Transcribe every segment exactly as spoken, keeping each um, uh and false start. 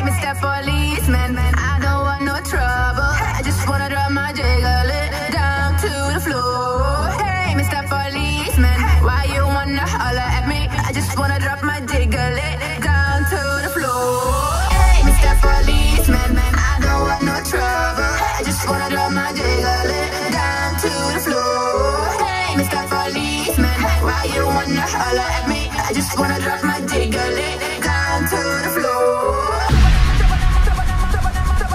Mister Policeman, I don't want no trouble. I just wanna drop my jiggle it down to the floor. Hey, Mister Policeman, why you wanna holler at me? I just wanna drop my jiggle it down to the floor. Hey, Mister Policeman, I don't want no trouble. I just wanna drop my jiggle it down to the floor. Hey, Mister Policeman, why you wanna holler at me? I just wanna drop my jiggle it down to the floor.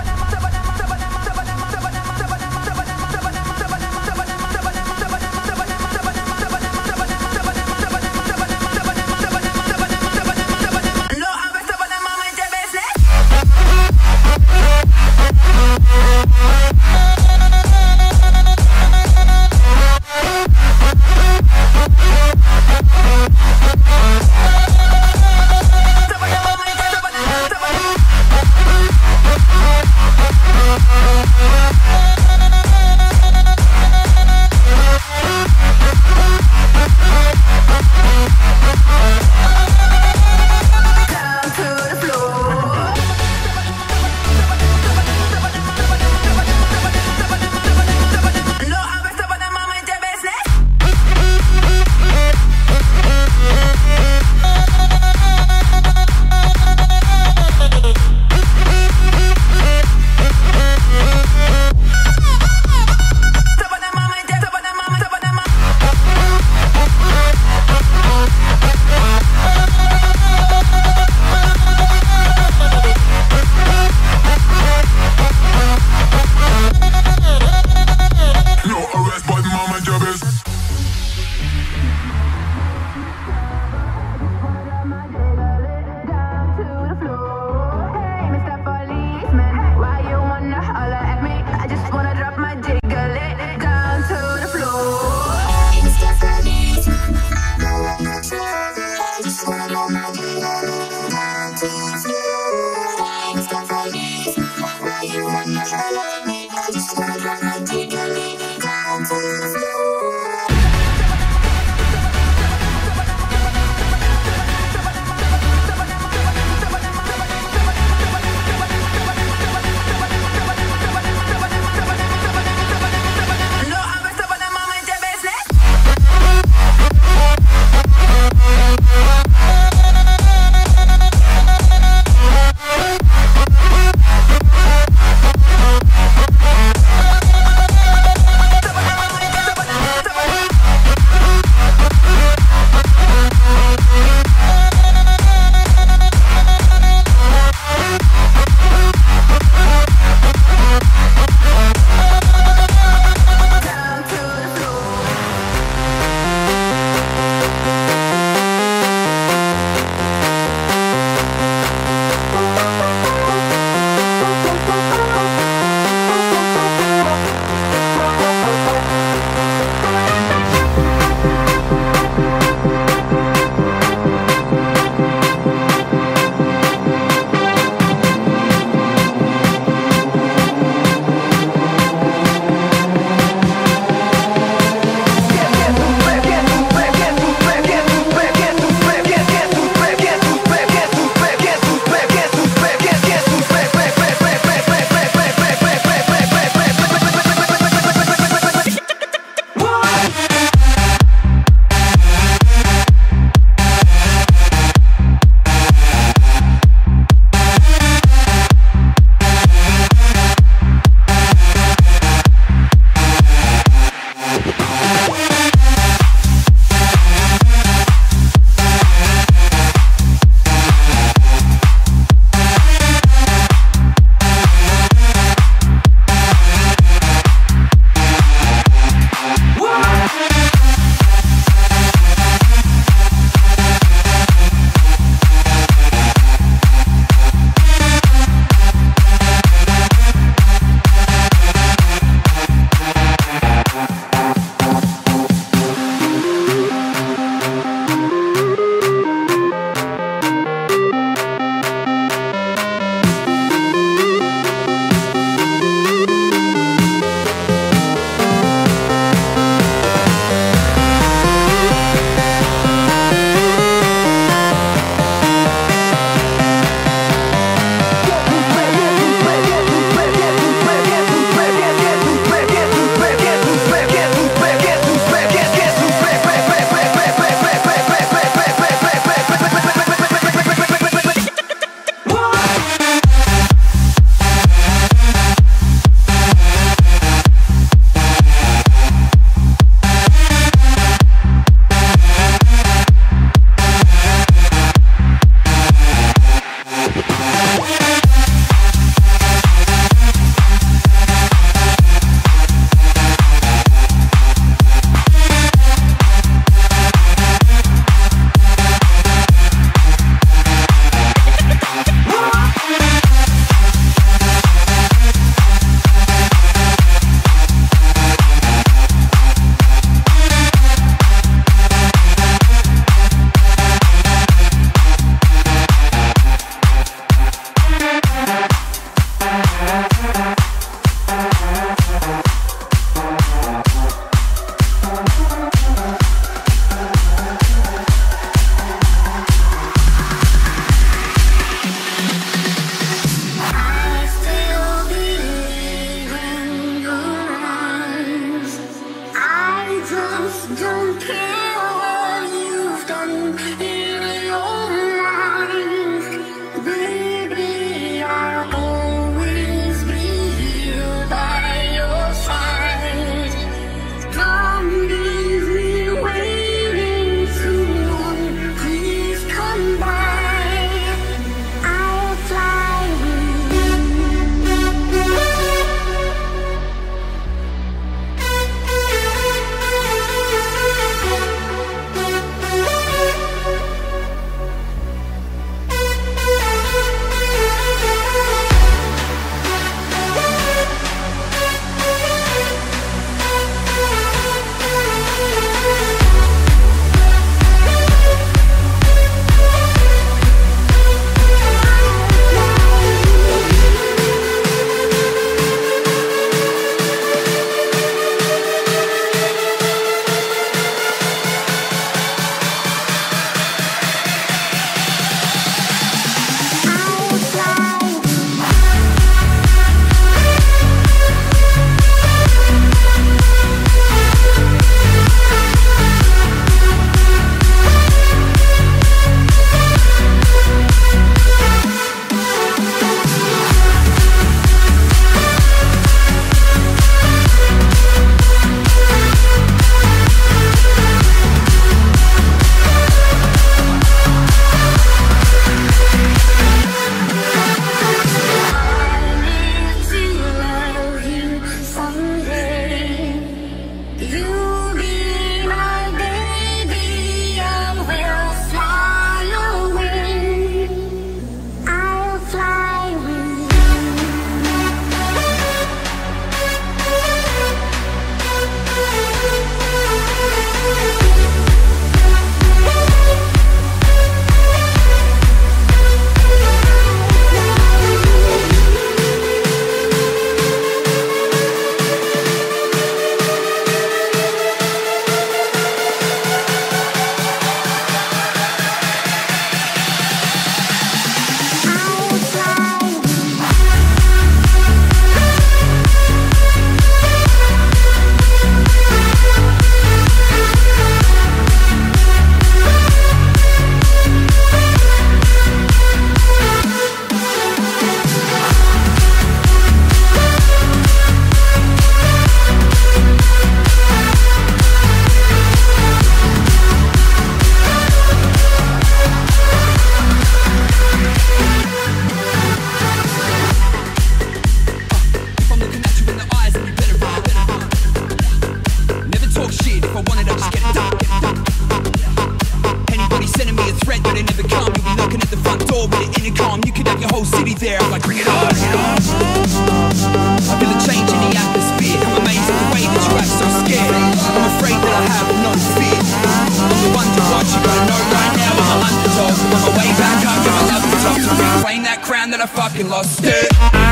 city there. I'm like, bring it on, bring it on. I feel a change in the atmosphere. I'm amazed at the way that you act so scared. I'm afraid that I have no fear. I'm the one to watch, you gotta know right now I'm an underdog. On my way back up to my level top to reclaim that crown that I fucking lost it.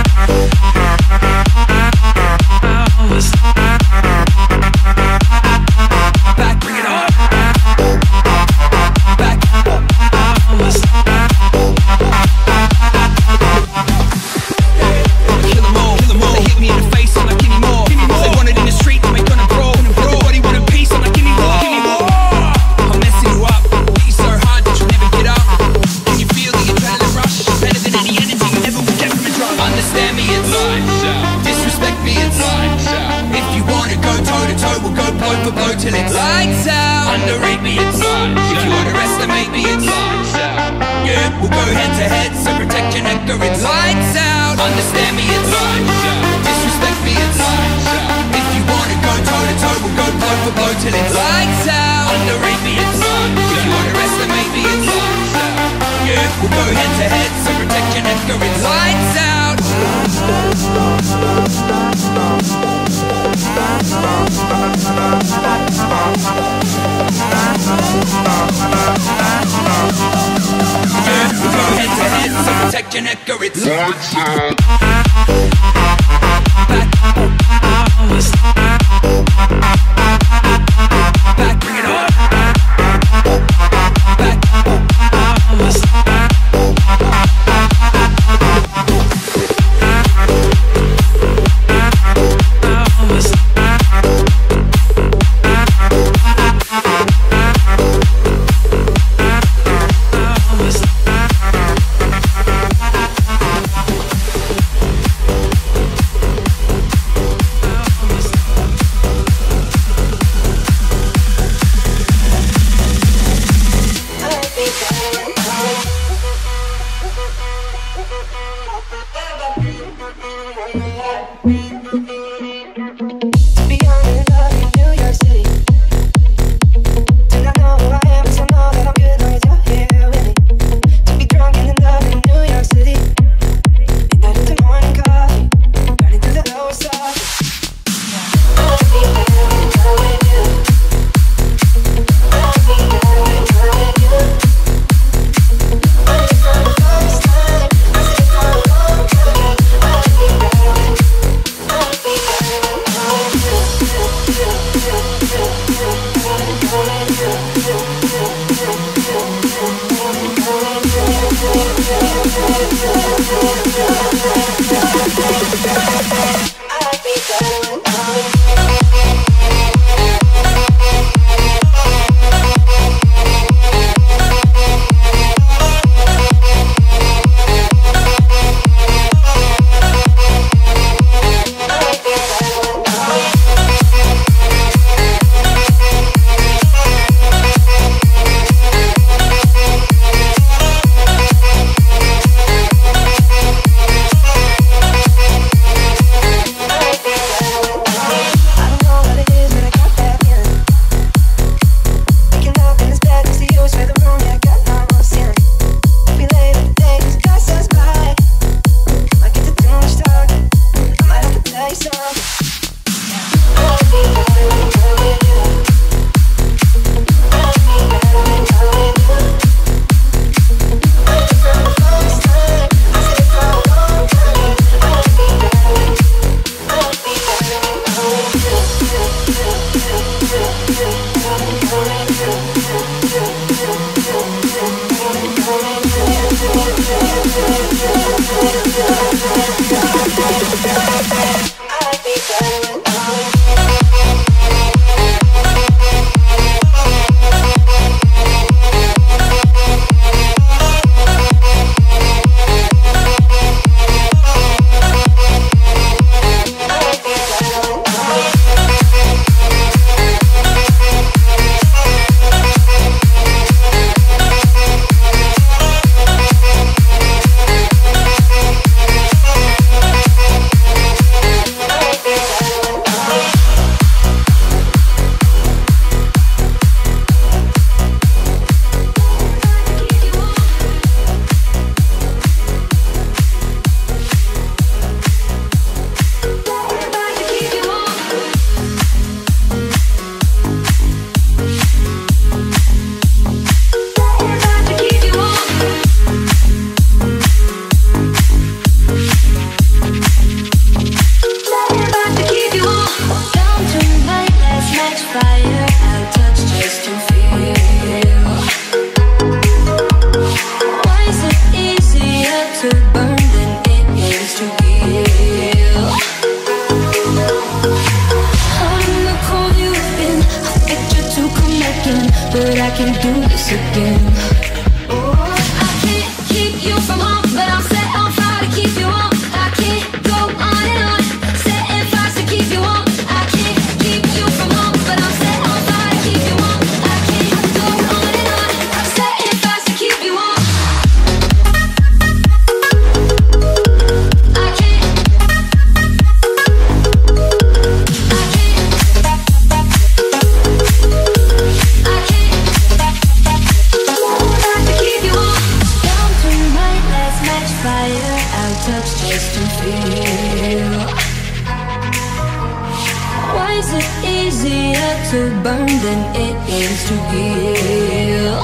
Back, bring it on. Back. Kill them all, kill them all. They hit me in the face, I'm like, give me more. They want it in the street, then we're gonna brawl. Everybody want a piece, I'm like, give me more, give me more. I'm messing you up, beat you so hard that you never get up. Can you feel the adrenaline rush? Better than any energy you ever would get from a drug. Understand me, it's lights out. Disrespect me, it's lights out. If you wanna go toe to toe, we'll go blow for blow till it's lights out. Underrate me, it's lights out. If you underestimate me, it's lights out. Yeah, we'll go head to head, so protect your nectar, it's lights out. Understand me, it's lights out. Disrespect me, it's lights out. If you wanna go toe to toe, we'll go blow for blow till it's lights out. Underrate me, it's lights out. If you underestimate me, it's lights out. Yeah, we'll go head to head, so protect your nectar, it's lights out. Yeah, we'll go head to head, so protect your nectar, it's lights out. Back. Back, bring it on. Back. but I can't do this again. Oh, I can't keep you from home, but I'm set on fire to keep you on. I can't go on and on, setting fires to keep you on. I can't keep you from home, but I'm set on fire to keep you on. I can't go on and on, setting fires to keep you on. I can't, I can't, I can't, to keep you on. Down to my last match, fire out, touch just to feel. Why is it easier to burn than it is to heal?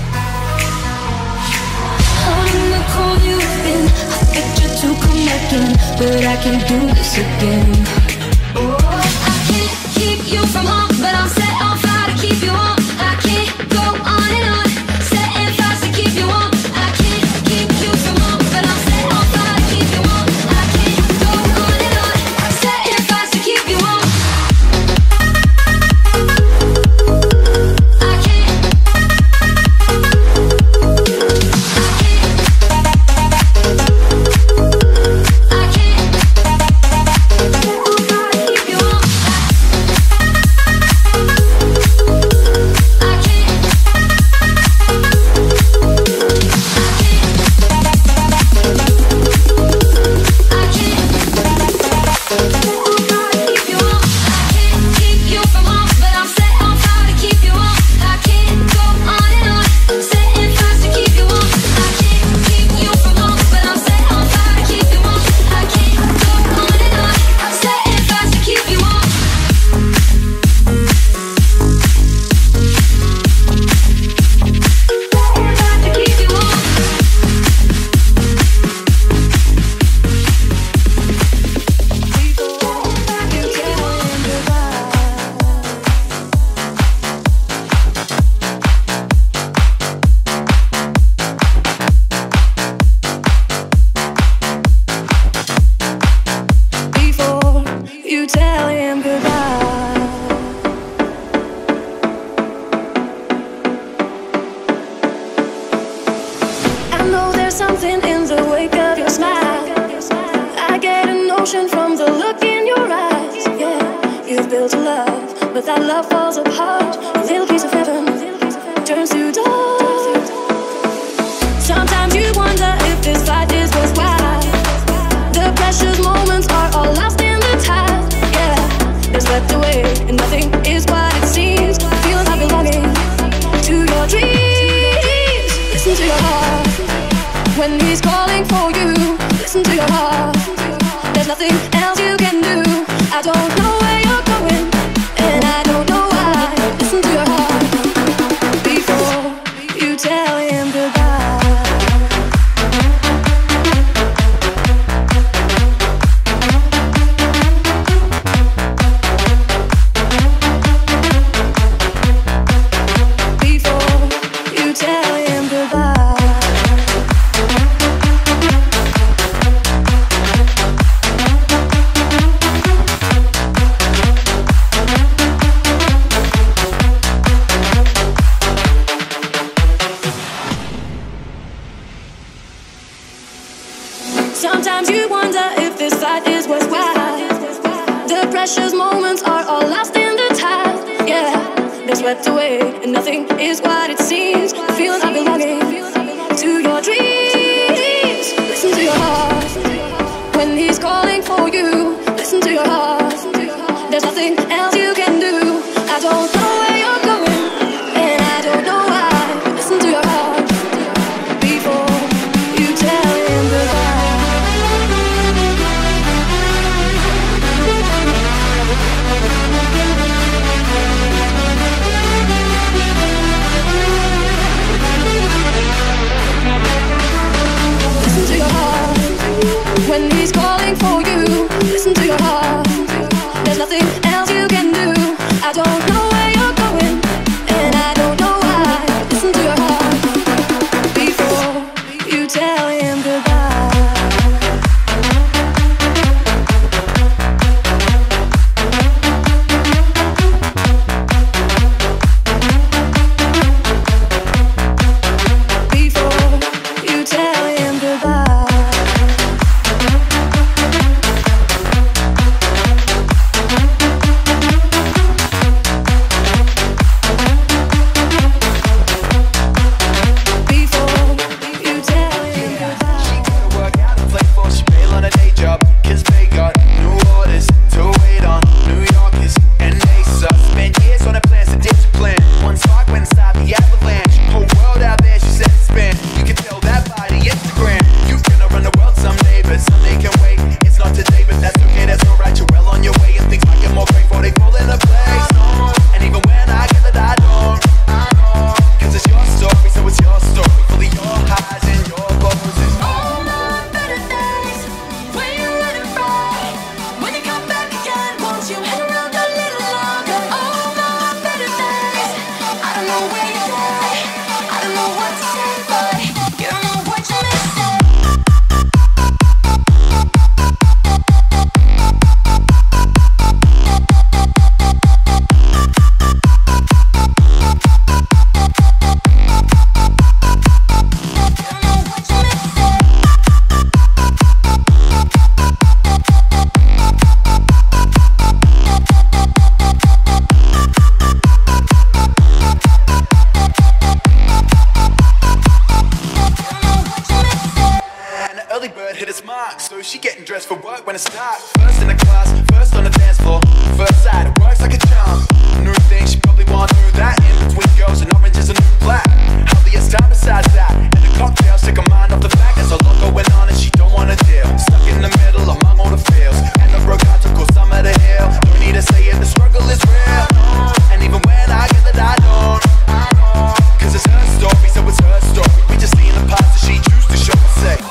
Out in the cold you've been, I begged you to come again, but I can't do this again. Oh, I can't keep you from home, but I'm set on fire to keep you on. I can't go on and on, setting fires to keep you on. I can't keep you from home, but I'm set on fire to keep you on. I can't go on and on, setting fires to keep you on. I can't, I can't, keep you on. I can't, I can't, keep you on. I can't keep you from home, but I'm set on fire to keep you on. I can't go on and on, setting fires to keep you on. I can't keep you from home, but I'm set on fire to keep you on. I can't go on and on, setting fires to keep you on. To keep you on. Before you tell him goodbye, I know there's something in the wake of your smile. I get a notion from the look in your eyes. Yeah, you've built a love, but that love falls apart. A little piece of heaven turns to dust. Sometimes you wonder if this fight is worthwhile. The precious moments are all lost in the tide. Yeah, they're swept away, and nothing is what it seems. Feeling like belonging to your dreams. Listen to your heart when he's calling for you. Listen to your heart. There's nothing else you can do. I don't know where you're going, and I don't know why. Listen to your heart before you tell him goodbye. Before you tell him goodbye. Sometimes you wonder if this fight is worthwhile. The precious moments are all lost in the tide. Yeah, they're swept away, and nothing is what it seems. The feeling of belonging to your dreams. Listen to your heart when he's calling for you. Listen to your heart. There's nothing else you can do. I don't know where you're going, and I don't know why. Listen to your heart before you tell him goodbye. Listen to your heart when he's calling for you. Listen to your heart. There's nothing else you can do. I don't know where you're going, and I don't know why. Listen to your heart before you tell him goodbye. do, she getting dressed for work when it starts. First in the class, first on the dance floor. First side, it works like a charm. New thing, she probably want new that. In between girls and oranges and new black. Healthiest time besides that. And the cocktails take her mind off the fact there's a lot going on and she don't wanna deal. Stuck in the middle among all the feels. And the broke out to go some of the hill. Don't need to say it, the struggle is real. And even when I get that I don't, cause it's her story, so it's her story. We just see in the parts that she choose to show and say.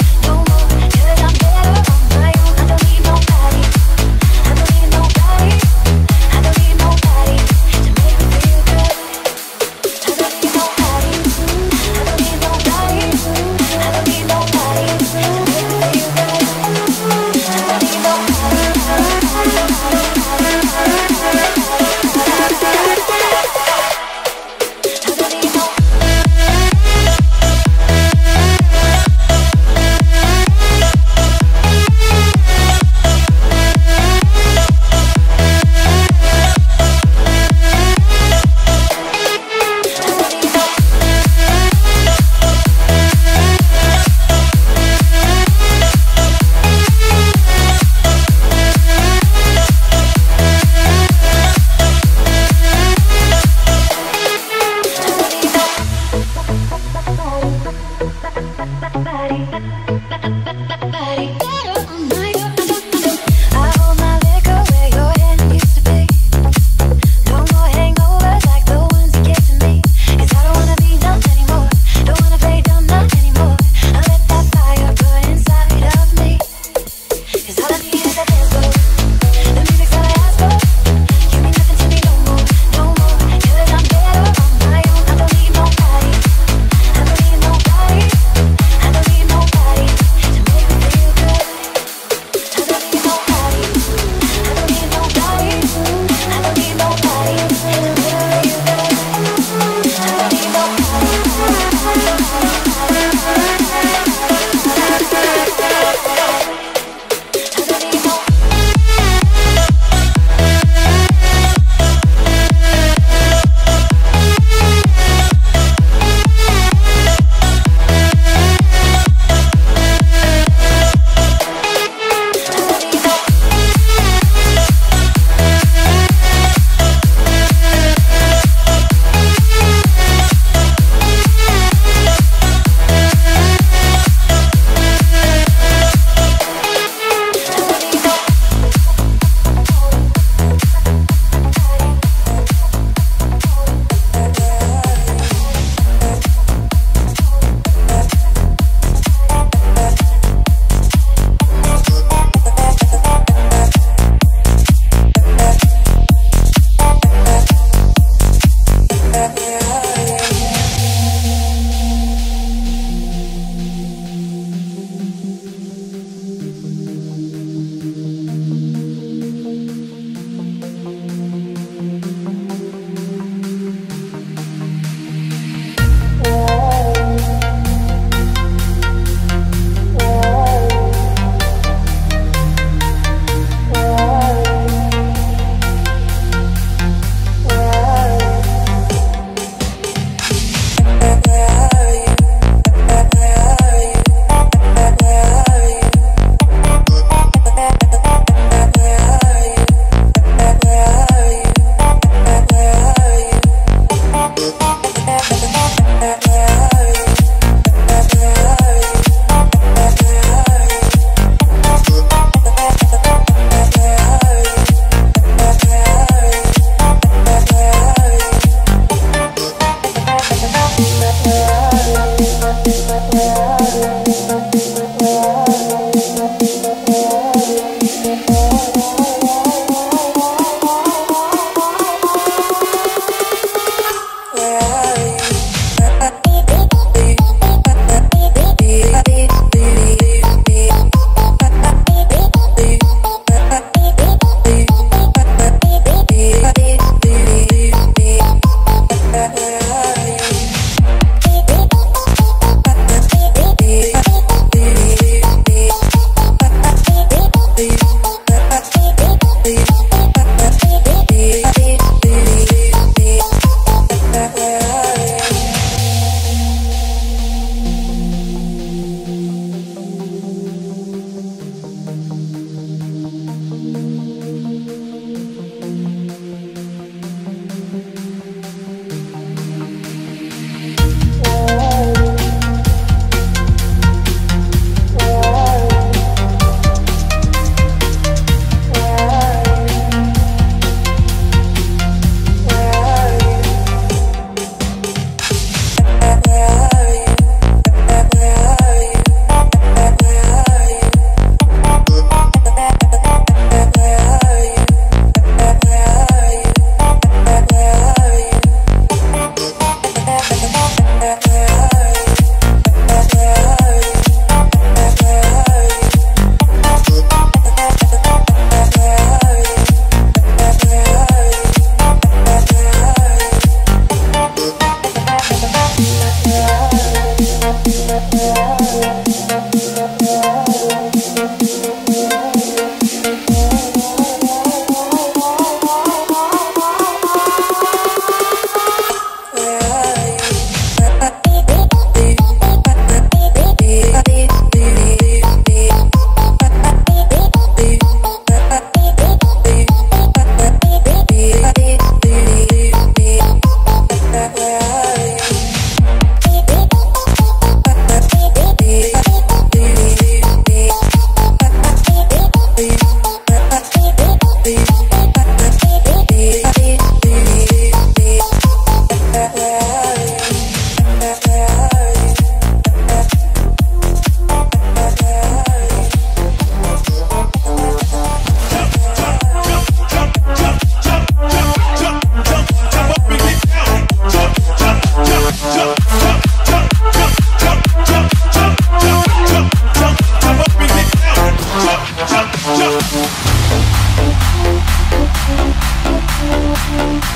Nobody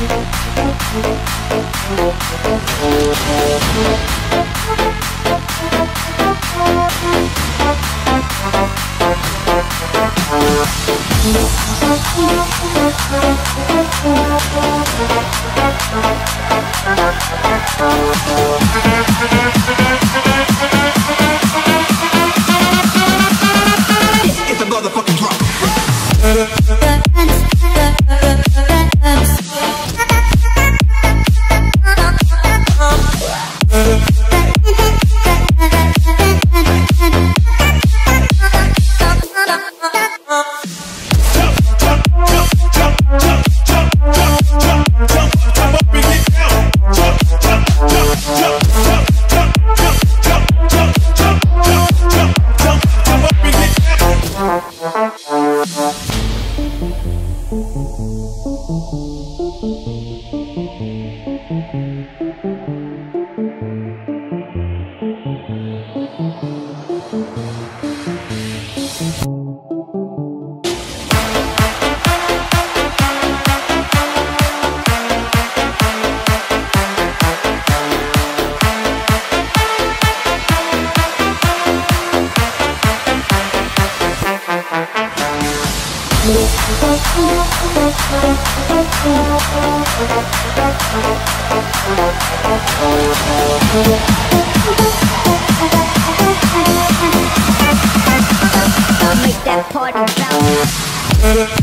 It's a motherfucking drop. Make that party bounce.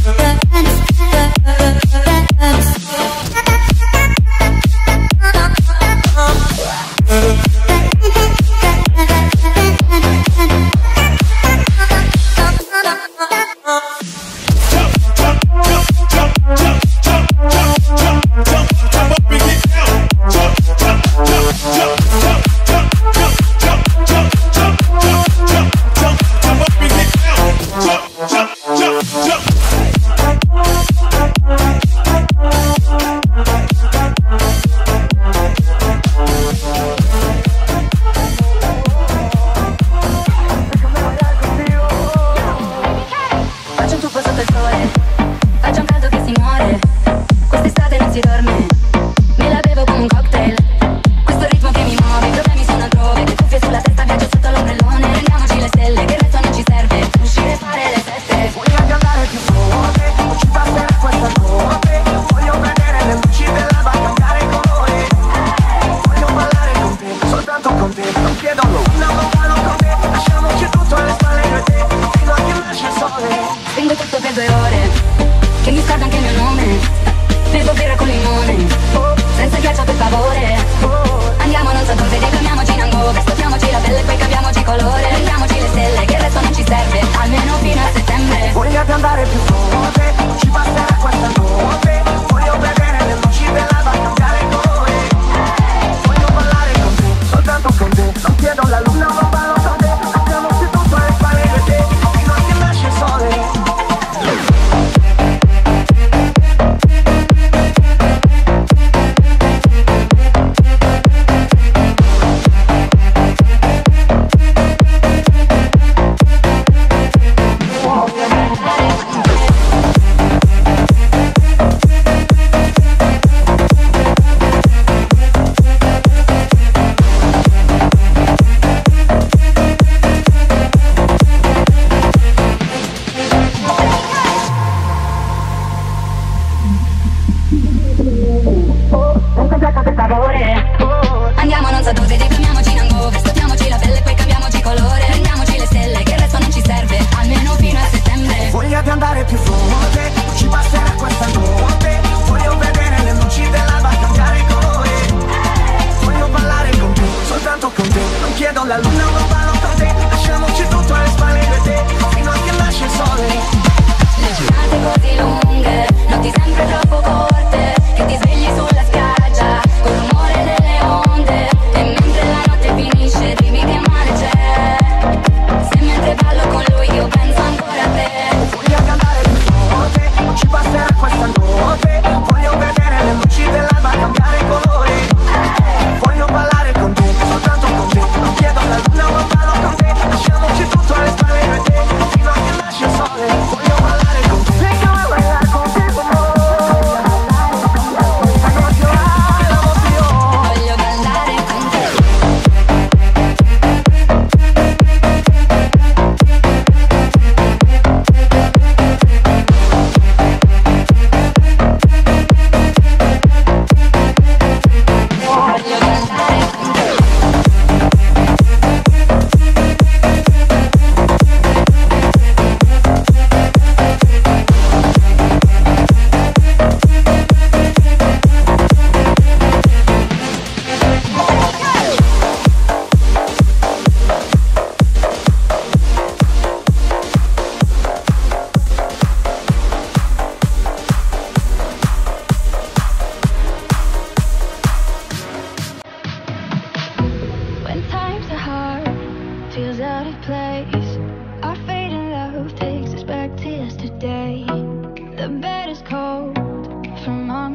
Ci basta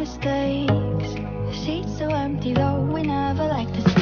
mistakes. Seats so empty though we never like to